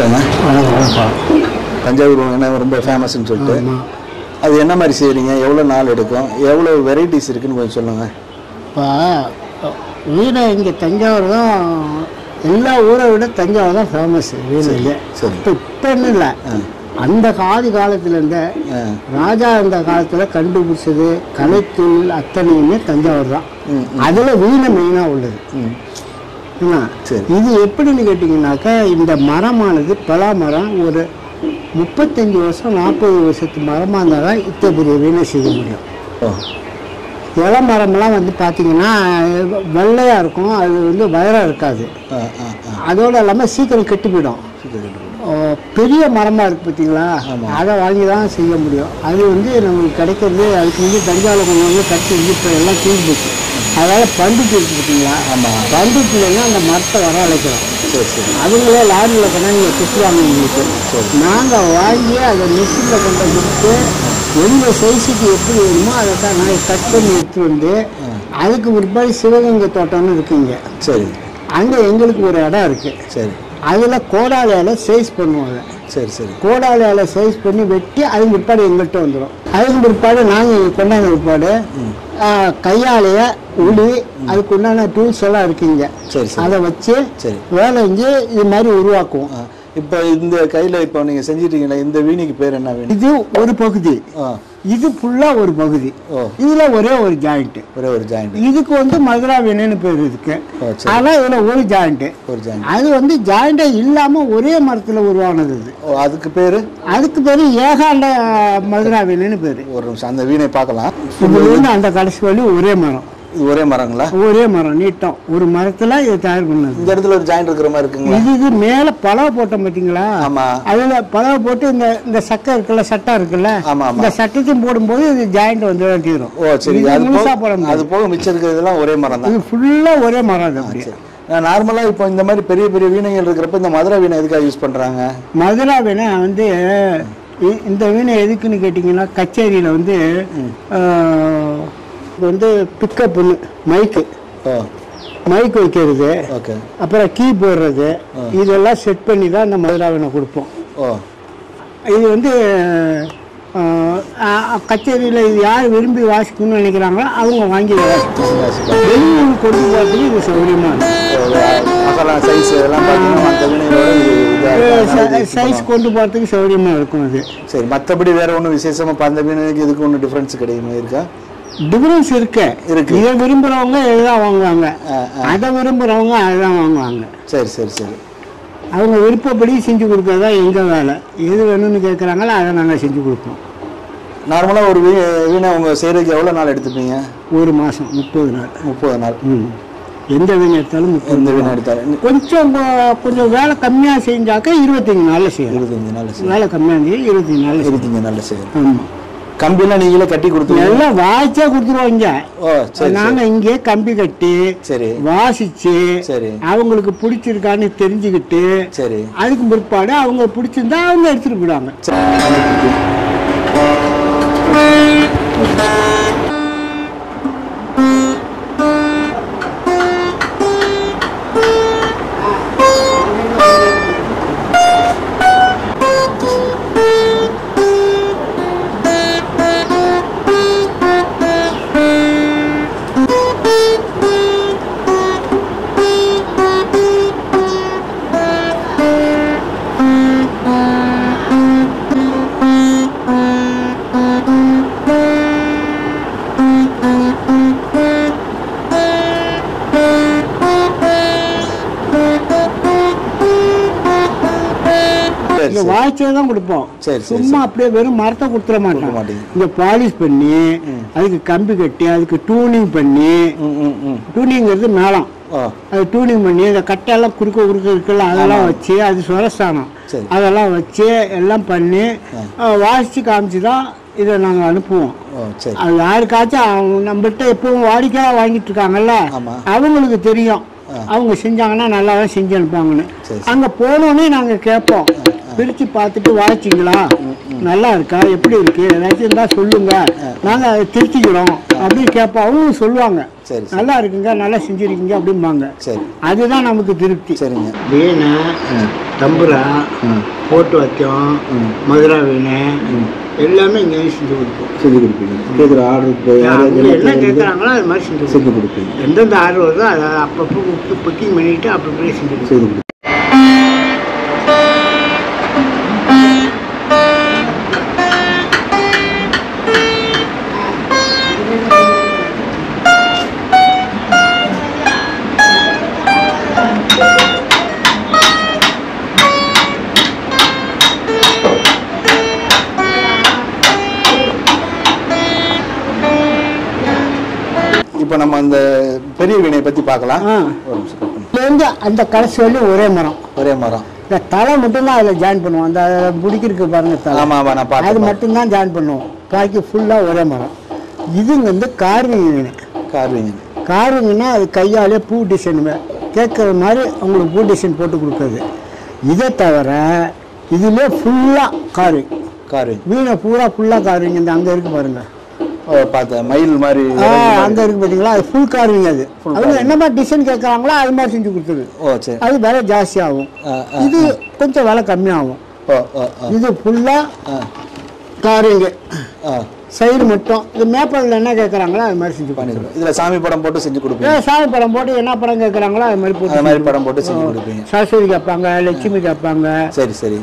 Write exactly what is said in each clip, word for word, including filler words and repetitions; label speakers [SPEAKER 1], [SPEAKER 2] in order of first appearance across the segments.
[SPEAKER 1] வணக்கங்க. தஞ்சாவூர் வீணை ரொம்ப ஃபேமஸ்ன்னு சொல்லிட்டு அது என்ன மாதிரி செய்கிறீங்க, எவ்வளோ நாள் எடுக்கும், எவ்வளோ வெரைட்டிஸ் இருக்குன்னு கொஞ்சம் சொல்லுங்கள்.
[SPEAKER 2] இப்போ வீணை இங்கே தஞ்சாவூர் தான், எல்லா ஊரை விட தஞ்சாவூர் தான் ஃபேமஸ் வீணையிலே. இப்போ இப்போன்னு இல்லை, அந்த ஆதி காலத்துலேருந்து ராஜா அந்த காலத்தில் கண்டுபிடிச்சது கலைத்தொழில் அத்தனையுமே தஞ்சாவூர் தான். அதில் வீணை மெயினாக உள்ளது. இது எப்படின்னு கேட்டிங்கனாக்கா, இந்த மரமானது பலா மரம் ஒரு முப்பத்தஞ்சு வருஷம் நாற்பது வருஷத்து மரமாக இருந்தால் தான் இத்தனை பெரிய வீணை செய்ய முடியும். இலை மரம்லாம் வந்து பார்த்திங்கன்னா வெள்ளையாக இருக்கும், அது வந்து வயராக இருக்காது. அதோடு இல்லாமல் சீக்கிரம் கெட்டு போயிடும். பெரிய மரமாக இருக்குது பார்த்தீங்களா, அதை வாங்கி தான் செய்ய முடியும். அது வந்து நம்மளுக்கு கிடைக்கிறது, அதுக்கு வந்து தஞ்சாவூர் கொஞ்சம் வந்து கட்டி வந்து இப்போ எல்லாம் தூங்கி போச்சு. அதனால் பண்டுட்டு இருக்குது பார்த்தீங்களா, பண்டுட்டுலன்னா அந்த மரத்தை வர அழைக்கிறோம். அவங்களே லாரியில் கொண்டா நீங்கள் குத்துவாங்க உங்களுக்கு. நாங்கள் வாங்கி அதை மிஷினில் கொண்டு கொடுத்து எங்கள் சைஸுக்கு எப்படி வேணுமோ அதை தான் நாங்கள் கட் பண்ணி எடுத்து வந்து, அதுக்கு பிற்பாடு சிவகங்கை தோட்டம்னு இருக்குங்க. சரி, அங்கே எங்களுக்கு ஒரு இடம் இருக்குது. சரி, அதில் கோடாலையால் சைஸ் பண்ணுவாங்க. சரி சரி, கோடாலையால் சைஸ் பண்ணி வெட்டி அதுக்கு பிற்பாடு எங்கள்கிட்ட வந்துடும். அதுக்கு பிற்பாடு நாங்கள் கொண்டாந்த பிற்பாடு கையாலேயே உளி அதுக்கு உண்டான டூல்ஸ் எல்லாம் இருக்குங்க. சரி, அதை வச்சு சரி வேலை செஞ்சு இது மாதிரி உருவாக்குவோம்.
[SPEAKER 1] இப்போ இந்த கையில் இப்போ நீங்கள் செஞ்சிட்டீங்களா, இந்த வீணைக்கு பேர் என்ன வீணை?
[SPEAKER 2] இது ஒரு பகுதி, இது ஃபுல்லாக ஒரு பகுதி. இதில் ஒரே ஒரு ஜாயிண்ட், ஒரே ஒரு ஜாயிண்ட். இதுக்கு வந்து மதுரா வீணைன்னு பேர் இருக்கு. ஆனால் இதில் ஒரு ஜாயிண்ட், ஒரு ஜாயிண்ட். அது வந்து ஜாயிண்டே இல்லாமல் ஒரே மரத்தில் உருவானது. இது அதுக்கு பேர் அதுக்கு பேர் ஏகாண்ட மதுரா வீணைன்னு பேர். ஒரு நிமிஷம் அந்த வீணை பார்க்கலாம். இது வந்து அந்த கடைசி வழி ஒரே மரம்.
[SPEAKER 1] இது ஒரே மரங்களா?
[SPEAKER 2] ஒரே மரம், நீட்டம் ஒரு மரத்துல இது தயார் பண்ணது.
[SPEAKER 1] இந்த இடத்துல ஒரு ஜாயிண்ட் இருக்கிற மாதிரி இருக்குங்களா?
[SPEAKER 2] இது இது மேல பலவை போட்டோம் பார்த்தீங்களா? ஆமா. அதுல பலவை போட்டு இந்த இந்த சட்டை இருக்குல்ல, சட்டை இருக்குல்ல, இந்த சட்டத்தையும் போடும்போது இது ஜாயிண்ட் வந்து தீரும். ஓ சரி, முழுசா போடணும். அது போக மிச்சம் இருக்கிறதெல்லாம் ஒரே மரம் தான். இது ஃபுல்லா ஒரே மரம் தான்.
[SPEAKER 1] நார்மலா இப்போ இந்த மாதிரி பெரிய பெரிய வீணைகள் இருக்கிறப்ப இந்த மதுரா வீணை எதுக்காக யூஸ் பண்றாங்க?
[SPEAKER 2] மதுரா வீணை வந்து இந்த வீணை எதுக்குன்னு கேட்டிங்கன்னா, கச்சேரியில் வந்து வந்து பிக்கப் மைக்கு மைக் வைக்கிறது, அப்புறம் கீ போடுறது, இதெல்லாம் செட் பண்ணி தான் இந்த மதுரா வீணை கொடுப்போம். இது வந்து கச்சேரியில் இது யார் விரும்பி வாசிக்கணும்னு நினைக்கிறாங்களோ அவங்க வாங்கி வாசிப்பாங்க. வெளியூர் கொண்டு போகிறதுக்கு இது சௌகரியமாக சைஸ் கொண்டு போகிறதுக்கு சௌகரியமாக இருக்கும். அது
[SPEAKER 1] சரி. மற்றபடி வேற ஒன்றும் விசேஷமாக இப்போ அந்த வீணைக்கு இதுக்கு ஒன்றும் டிஃப்ரென்ஸ் கிடைக்குமா? இருக்கா?
[SPEAKER 2] டிஃபரன்ஸ் இருக்கு. இதை விரும்புறவங்க இதுதான் வாங்குவாங்க, அதை விரும்புறவங்க அதுதான் வாங்குவாங்க.
[SPEAKER 1] சரி சரி சரி.
[SPEAKER 2] அவங்க விருப்பப்படி செஞ்சு கொடுக்கறதா எங்கள் வேலை. எது வேணும்னு கேட்குறாங்களோ அதை நாங்கள் செஞ்சு கொடுப்போம்.
[SPEAKER 1] நார்மலாக ஒரு வீ வீணை அவங்க செய்கிறதுக்கு எவ்வளோ நாள் எடுத்துப்பீங்க?
[SPEAKER 2] ஒரு மாதம், முப்பது நாள்.
[SPEAKER 1] முப்பது நாள். ம்.
[SPEAKER 2] எந்த வீணை எடுத்தாலும் முப்பது.
[SPEAKER 1] எந்த வீணை எடுத்தாலும்
[SPEAKER 2] கொஞ்சம் கொஞ்சம் வேலை கம்மியாக செஞ்சாக்க இருபத்தஞ்சி நாளில் செய்யணும்.
[SPEAKER 1] இருபத்தஞ்சி நாள் செய்யும்.
[SPEAKER 2] வேலை கம்மியாக இருந்துச்சு இருபத்தஞ்சி நாள்
[SPEAKER 1] இருபத்தஞ்சி நாளில் செய்யணும்.
[SPEAKER 2] ஆமாம்.
[SPEAKER 1] கம்பிலாம் நீங்களே கட்டி கொடுத்துருவோம்?
[SPEAKER 2] எல்லாம் வாசிச்சா கொடுத்துருவோம். நாங்க இங்கே கம்பி கட்டி சரி வாசிச்சு சரி அவங்களுக்கு பிடிச்சிருக்கான்னு தெரிஞ்சுக்கிட்டு சரி அதுக்கு பிற்பாடு அவங்க பிடிச்சிருந்தா அவங்க எடுத்துட்டு போயிடுவாங்க. வாய்ச்சதான் கொடுப்போம். சும்மா அப்படியே வெறும் மரத்தை கொடுத்துட மாட்டோம். இந்த பாலிஷ் பண்ணி அதுக்கு கம்பி கட்டி அதுக்கு டூனிங் பண்ணி, டூனிங்கிறது மேளம், அது டூனிங் பண்ணி இந்த கட்டெல்லாம் குறுக்க குறுக்க இருக்குல்ல அதெல்லாம் வச்சு அது சுரஸ்தானம் அதெல்லாம் வச்சு எல்லாம் பண்ணி வாசிச்சு காமிச்சு தான் இதை நாங்கள் அனுப்புவோம். அது யாருக்காச்சும் நம்மகிட்ட எப்பவும் வாடிக்கையாக வாங்கிட்டு இருக்காங்கல்ல அவங்களுக்கு தெரியும், அவங்க செஞ்சாங்கன்னா நல்லா தான் செஞ்சு அனுப்பாங்கன்னு. அங்கே போனோன்னே நாங்கள் கேட்போம், பிரித்து பார்த்துட்டு வாய்ச்சிங்களா நல்லா இருக்கா எப்படி இருக்கு ஏதாச்சும் இருந்தால் சொல்லுங்க நாங்கள் அதை திருத்திக்கிறோம் அப்படின்னு கேட்போம். அவங்க சொல்லுவாங்க நல்லா இருக்குங்க நல்லா செஞ்சுருக்கீங்க அப்படிம்பாங்க. அதுதான் நமக்கு திருப்தி.
[SPEAKER 1] சரிங்க.
[SPEAKER 2] வீணை, தம்புரா, போட்டு வச்சோம், மதுரா வீணை எல்லாமே இங்கே செஞ்சு கொடுப்போம்.
[SPEAKER 1] செஞ்சு கொடுப்பீங்க. கேட்குற ஆர்டருக்கு
[SPEAKER 2] என்ன கேட்குறாங்களோ அது மாதிரி செஞ்சு செஞ்சு கொடுப்பீங்க. எந்தெந்த ஆர்டர் வருதோ அதை அப்பப்போ புக்கிங் பண்ணிவிட்டு அப்பப்போ செஞ்சு கொடுப்போம்.
[SPEAKER 1] இப்போ நம்ம அந்த பெரிய வீணையை பற்றி பார்க்கலாம்.
[SPEAKER 2] அந்த கடைசி வந்து ஒரே மரம்
[SPEAKER 1] ஒரே மரம்
[SPEAKER 2] இந்த தலை மட்டும்தான் அதில் ஜாயின் பண்ணுவோம். அந்த முடிக்கிறதுக்கு பாருங்க தலை.
[SPEAKER 1] ஆமாம் ஆமாம் நான் பார்த்து
[SPEAKER 2] அது மட்டும்தான் ஜாயின் பண்ணுவோம். பாக்கி ஃபுல்லாக ஒரே மரம். இதுங்க வந்து கார்விங் வீணை.
[SPEAKER 1] கார்விங்
[SPEAKER 2] கார்விங்னா அது கையாலே பூ டிசைன் கேட்குற மாதிரி அவங்களுக்கு பூ டிசைன் போட்டு கொடுக்குறது. இதை தவிர இதுலேயே ஃபுல்லாக கார்விங்
[SPEAKER 1] கார்விங் வீணை
[SPEAKER 2] பூரா ஃபுல்லாக கார்விங். இந்த அங்கே இருக்குது பாருங்கள்
[SPEAKER 1] பார்த்தேன் மயில் மாதிரி
[SPEAKER 2] அங்கே இருக்கு பார்த்தீங்களா அது ஃபுல் கார்விங். அது அவங்க என்ன மாதிரி டிசைன் கேட்குறாங்களோ அது மாதிரி செஞ்சு கொடுத்துரு.
[SPEAKER 1] ஓ சரி.
[SPEAKER 2] அது விலை ஜாஸ்தி ஆகும். இது கொஞ்சம் விலை கம்மியாகும். இது ஃபுல்லாக கார்விங்கு சைடு மட்டும். இது மேப்பரில் என்ன கேட்குறாங்களோ அது மாதிரி செஞ்சு பண்ணிடுவோம்.
[SPEAKER 1] இதில் சாமி படம் போட்டு செஞ்சு கொடுப்பீங்க.
[SPEAKER 2] சாமி படம் போட்டு என்ன படம் கேட்குறாங்களோ அது மாதிரி போட்டு
[SPEAKER 1] அது மாதிரி படம் போட்டு செஞ்சு கொடுப்பீங்க.
[SPEAKER 2] சரஸ்வதி கேட்பாங்க, லட்சுமி கேட்பாங்க,
[SPEAKER 1] சரி சரி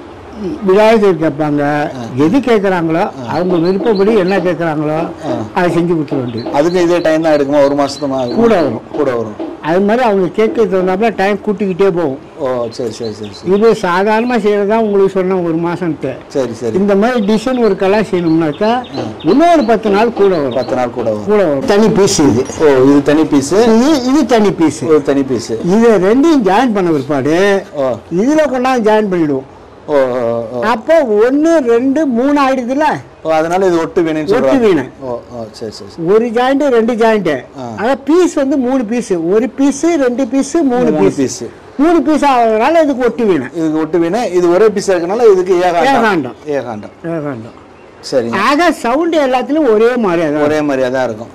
[SPEAKER 2] விநாயகர் கேட்பாங்க. எது கேட்குறாங்களோ அவங்க விருப்பப்படி என்ன கேட்குறாங்களோ அதை செஞ்சு கொடுத்துட வேண்டியது.
[SPEAKER 1] அதுக்கு இதே டைம் தான் எடுக்குமா? ஒரு மாசத்துமா
[SPEAKER 2] கூட வரும்
[SPEAKER 1] கூட வரும்.
[SPEAKER 2] அது மாதிரி அவங்க கேட்க தகுந்தாப்புல டைம் கூட்டிக்கிட்டே போகும்.
[SPEAKER 1] ஓ சரி சரி சரி.
[SPEAKER 2] இது சாதாரணமாக செய்யறதா உங்களுக்கு சொன்ன ஒரு மாசம்ட்டு.
[SPEAKER 1] சரி சரி.
[SPEAKER 2] இந்த மாதிரி டிசைன் ஒரு கலர் செய்யணும்னாக்கா இன்னொரு பத்து நாள் கூட வரும்.
[SPEAKER 1] பத்து நாள் கூட வரும்.
[SPEAKER 2] கூட வரும். தனி பீஸ் இது.
[SPEAKER 1] ஓ இது தனி பீஸ்.
[SPEAKER 2] இது இது தனி பீஸ்.
[SPEAKER 1] ஒரு தனி பீஸ்.
[SPEAKER 2] இது ரெண்டையும் ஜாயின் பண்ண பிற்பாடு இதுல கொண்டாந்து ஜாயின் பண்ணிடுவோம்.
[SPEAKER 1] ஓ
[SPEAKER 2] அப்போ ஒன்று ரெண்டு மூணு ஆயிடுதுல.
[SPEAKER 1] ஓ அதனால இது ஒட்டு வீணை.
[SPEAKER 2] ஒட்டு வீணை.
[SPEAKER 1] ஓ ஓ சரி சரி.
[SPEAKER 2] ஒரு ஜாயிண்ட் ரெண்டு ஜாயிண்ட். அதான் பீஸ் வந்து மூணு பீஸ். ஒரு பீஸ் ரெண்டு பீஸ் மூணு பீஸ் பீஸ் மூணு பீஸ் ஆகிறதுனால இதுக்கு ஒட்டு வீணை. இதுக்கு ஒட்டு வீணை. இது ஒரே பீஸ் இருக்கனால இதுக்கு ஏகாண்டம். ஏகாண்டம் ஏகாண்டம் சரி. ஆக சவுண்ட் எல்லாத்துலயும் ஒரே மாதிரி
[SPEAKER 1] ஒரே மாதிரியா தான் இருக்கும்.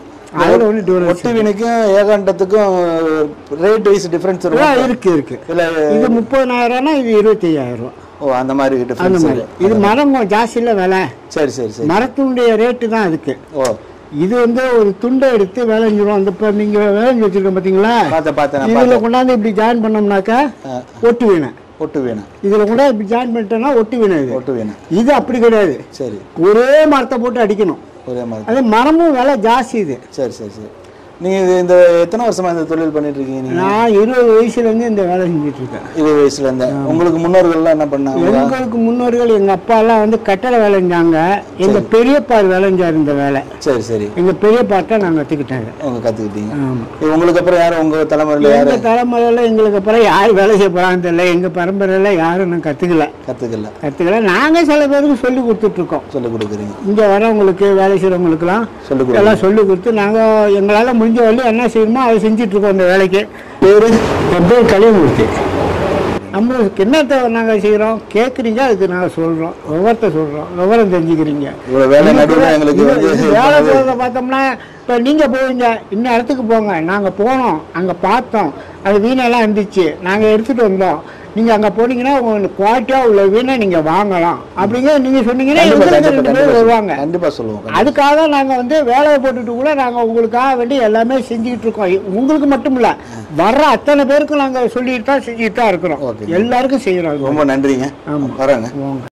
[SPEAKER 1] ஒட்டு வீணைக்கும் ஏகாண்டத்துக்கும் ரேட் வைஸ் டிஃபரன்ஸ்
[SPEAKER 2] இருக்கு இருக்கு. இது முப்பதாயிரம்னா இது இருபத்தி ஐயாயிரம் ரூபா.
[SPEAKER 1] ஓ அந்த மாதிரி டிஃபரன்ஸ்.
[SPEAKER 2] இது மரம் ஜாஸ்தி இல்லை விலை.
[SPEAKER 1] சரி சரி சரி.
[SPEAKER 2] மரத்தினுடைய ரேட்டு தான் அதுக்கு. ஓ இது வந்து ஒரு துண்டை எடுத்து விளைஞ்சிரும். அந்த இப்போ நீங்கள் விளைஞ்சி வச்சிருக்கோம் பார்த்தீங்களா?
[SPEAKER 1] பார்த்த பார்த்தேன்.
[SPEAKER 2] இதில் கொண்டாந்து இப்படி ஜாயின் பண்ணோம்னாக்கா ஒட்டு வீணை.
[SPEAKER 1] ஒட்டு வீணை.
[SPEAKER 2] இதில் கூட இப்படி ஜாயின் பண்ணிட்டோம்னா ஒட்டு வீணை. இது ஒட்டு வீணை. இது அப்படி கிடையாது.
[SPEAKER 1] சரி.
[SPEAKER 2] ஒரே மரத்தை போட்டு அடிக்கணும். ஒரே மரம். அது மரமும் விலை ஜாஸ்தி இது.
[SPEAKER 1] சரி சரி சரி. நீங்கள் இந்த எத்தனை வருஷமா இந்த தொழில் பண்ணிட்டு இருக்கீங்க?
[SPEAKER 2] நான் இருபது வயசுலேருந்து இந்த வேலை செஞ்சுட்டு இருக்கேன்.
[SPEAKER 1] இருபது வயசுலேருந்து. உங்களுக்கு முன்னோர்கள்லாம் என்ன பண்ணாங்க?
[SPEAKER 2] எங்களுக்கு முன்னோர்கள் எங்கள் அப்பாலாம் வந்து கட்டளை வேலைஞ்சாங்க. எங்கள் பெரியப்பா வேலைஞ்சார் இந்த வேலை.
[SPEAKER 1] சரி சரி.
[SPEAKER 2] எங்கள் பெரியப்பாட்டை நாங்கள் கற்றுக்கிட்டாங்க.
[SPEAKER 1] உங்க கற்றுக்கிட்டீங்க. ஆமாம். உங்களுக்கு அப்புறம் யாரும் உங்கள் தலைமுறையில் யாரும்?
[SPEAKER 2] எங்கள் தலைமுறையில் எங்களுக்கு அப்புறம் யார் வேலை செய்ய போகிறான்னு தெரியல. எங்கள் பரம்பரையில் யாரும் நான் கற்றுக்கல கற்றுக்கல கற்றுக்கல நாங்கள் சில பேருக்கு சொல்லி கொடுத்துட்ருக்கோம்.
[SPEAKER 1] சொல்லி கொடுக்குறீங்க.
[SPEAKER 2] இங்கே வரவங்களுக்கு வேலை செய்கிறவங்களுக்குலாம் சொல்லி கொடுத்து எல்லாம் சொல்லி கொடுத்து நாங்கள் எங்களால் முடிஞ்ச வழி என்ன செய்யணுமோ அதை செஞ்சுட்டு இருக்கோம். அந்த வேலைக்கு பேர் பேர் கலியமூர்த்தி. நம்மளுக்கு என்னத்தை நாங்கள் செய்கிறோம் கேட்குறீங்க, அதுக்கு நாங்கள் சொல்கிறோம். விவரத்தை சொல்கிறோம், விவரம் தெரிஞ்சுக்கிறீங்க. வேலை செய்கிறத பார்த்தோம்னா இப்போ நீங்கள் போவீங்க இன்னும் இடத்துக்கு போங்க. நாங்கள் போனோம், அங்கே பார்த்தோம், அது வீணெல்லாம் இருந்துச்சு, நாங்கள் எடுத்துகிட்டு வந்தோம். நீங்கள் அங்கே போனீங்கன்னா உங்களுக்கு குவாலிட்டியாக உள்ள வீணை நீங்கள் வாங்கலாம் அப்படிங்கிற நீங்கள் சொன்னீங்கன்னா ரெண்டு பேர் வருவாங்க. கண்டிப்பாக சொல்லுவோம். அதுக்காக தான் நாங்கள் வந்து வேலையை போட்டுட்டு கூட நாங்கள் உங்களுக்காக வேண்டி எல்லாமே செஞ்சுக்கிட்டு இருக்கோம். உங்களுக்கு மட்டும் இல்லை, வர்ற அத்தனை பேருக்கும் நாங்கள் சொல்லிட்டு தான் செஞ்சுட்டு தான் இருக்கிறோம். எல்லாருக்கும் செய்கிறோம்.
[SPEAKER 1] ரொம்ப நன்றிங்க. ஆமாம் வரேங்க.